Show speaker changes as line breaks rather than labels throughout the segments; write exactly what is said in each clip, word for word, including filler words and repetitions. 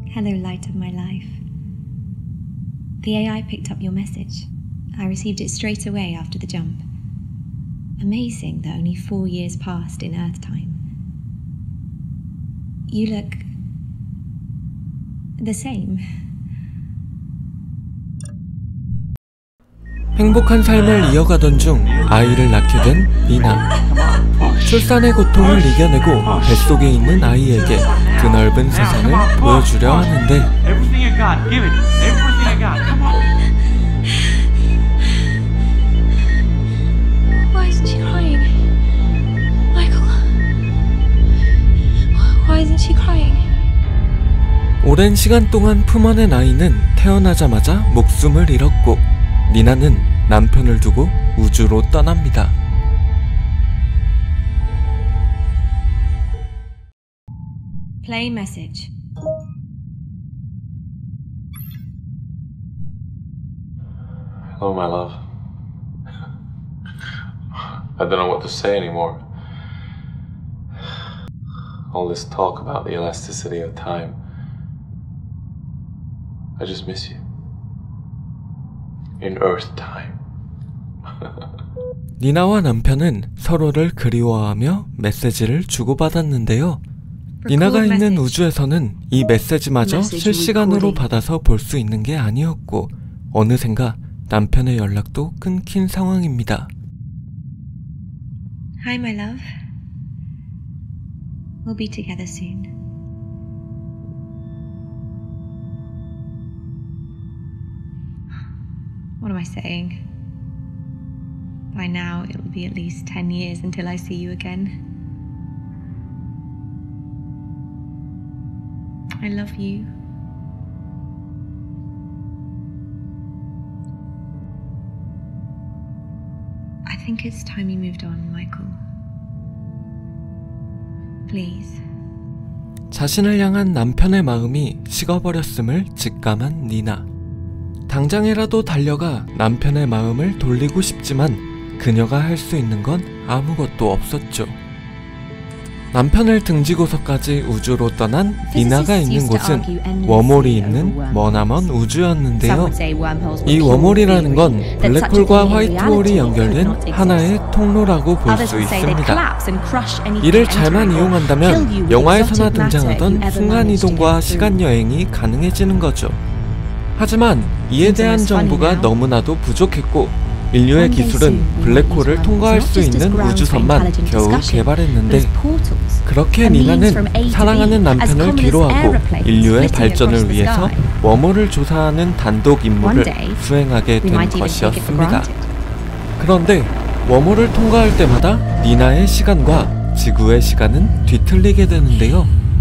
Hello, light of my life. The A I picked up your message. I received it straight away after the jump. Amazing that only four years passed in Earth time. You look the same.
행복한 삶을 이어가던 중 아이를 낳게 된 니나. 출산의 고통을 이겨내고 뱃속에 있는 아이에게 드넓은 세상을 보여주려 하는데
Why isn't she crying? Michael. Why isn't she crying?
오랜 시간 동안 품어낸 아이는 태어나자마자 목숨을 잃었고 니나는 남편을 두고 우주로 떠납니다.
Play message.
Hello, my love. I don't know what to say anymore. All this talk about the elasticity of time. I just miss you. In Earth time.
니나와 남편은 서로를 그리워하며 메시지를 주고받았는데요. 니나가 있는 우주에서는 이 메시지마저 실시간으로 받아서 볼 수 있는 게 아니었고 어느샌가 남편의 연락도 끊긴 상황입니다.
Hi, my love. We'll be together soon. What am I saying? By now, it will be at least ten years until I see you again. I love you. I think it's time you moved on, Michael. Please.
자신을 향한 남편의 마음이 식어버렸음을 직감한 니나. 당장이라도 달려가 남편의 마음을 돌리고 싶지만 그녀가 할 수 있는 건 아무것도 없었죠. 남편을 등지고서까지 우주로 떠난 니나가 있는 곳은 웜홀이 있는 머나먼 우주였는데요. 이 웜홀이라는 건 블랙홀과 화이트홀이 연결된 하나의 통로라고 볼 수 있습니다. 이를 잘만 이용한다면 영화에서나 등장하던 순간이동과 시간여행이 가능해지는 거죠. 하지만 이에 대한 정보가 너무나도 부족했고 인류의 기술은 블랙홀을 통과할 수 있는 우주선만 겨우 개발했는데 그렇게 니나는 사랑하는 남편을 뒤로하고 인류의 발전을 위해서 웜홀을 조사하는 단독 임무를 수행하게 된 것이었습니다. 그런데 웜홀을 통과할 때마다 니나의 시간과 지구의 시간은 뒤틀리게 되는데요.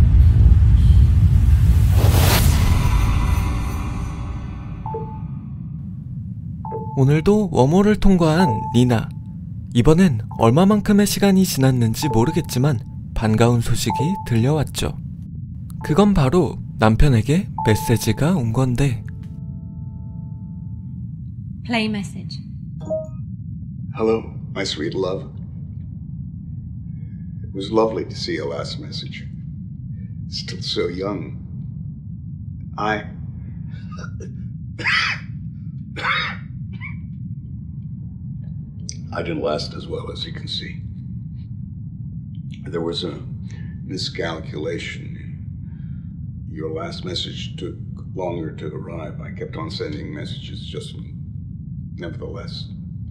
오늘도 웜홀을 통과한 니나. 이번엔 얼마만큼의 시간이 지났는지 모르겠지만 반가운 소식이 들려왔죠. 그건 바로 남편에게 메시지가 온 건데.
Play message.
Hello, my sweet love. It was lovely to see your last message. Still so young. I... I didn't last as well, as you can see. There was a miscalculation. Your last message took longer to arrive. I kept on sending messages, just nevertheless.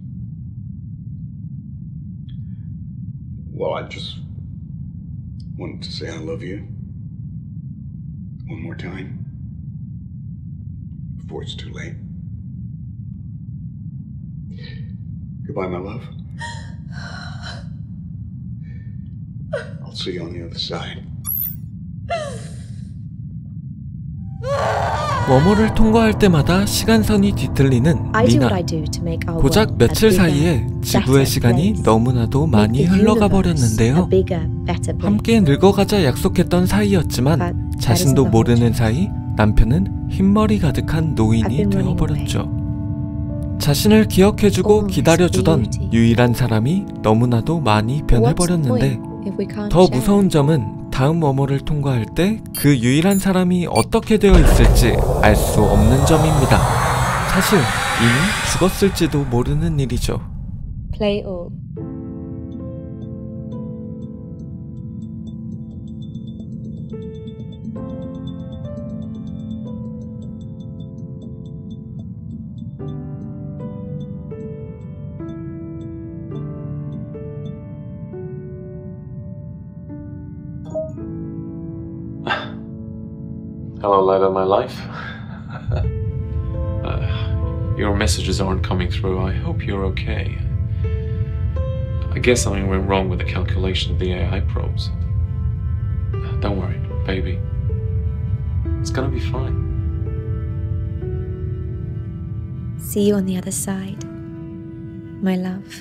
Well, I just wanted to say I love you one more time before it's too late. Goodbye, my love. I'll see you on the other side.
웜홀을 통과할 때마다 시간선이 뒤틀리는 니나. 고작 며칠 사이에 지구의 시간이 너무나도 많이 흘러가 버렸는데요. 함께 늙어가자 약속했던 사이였지만 자신도 모르는 사이 남편은 흰머리 가득한 노인이 되어버렸죠. 자신을 기억해주고 기다려주던 유일한 사람이 너무나도 많이 변해버렸는데 더 무서운 점은 다음 뭐뭐를 통과할 때 그 유일한 사람이 어떻게 되어 있을지 알 수 없는 점입니다. 사실 이미 죽었을지도 모르는 일이죠.
Play all.
Hello, light of my life. uh, your messages aren't coming through. I hope you're okay. I guess something went wrong with the calculation of the A I probes. Don't worry, baby. It's gonna be fine.
See you on the other side, my love.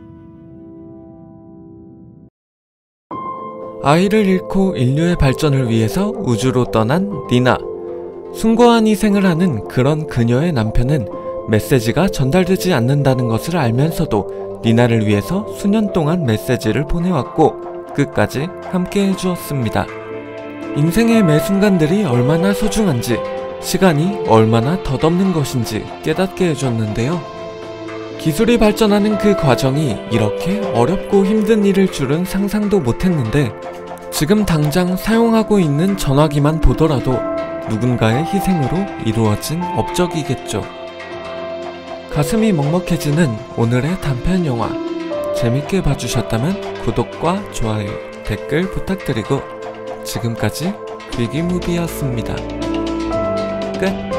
아이를 잃고 인류의 발전을 위해서 우주로 떠난 니나. 숭고한 희생을 하는 그런 그녀의 남편은 메시지가 전달되지 않는다는 것을 알면서도 니나를 위해서 수년 동안 메시지를 보내왔고 끝까지 함께 해주었습니다. 인생의 매 순간들이 얼마나 소중한지, 시간이 얼마나 덧없는 것인지 깨닫게 해줬는데요. 기술이 발전하는 그 과정이 이렇게 어렵고 힘든 일일 줄은 상상도 못했는데 지금 당장 사용하고 있는 전화기만 보더라도 누군가의 희생으로 이루어진 업적이겠죠. 가슴이 먹먹해지는 오늘의 단편 영화. 재밌게 봐주셨다면 구독과 좋아요, 댓글 부탁드리고 지금까지 귀기무비였습니다. 끝.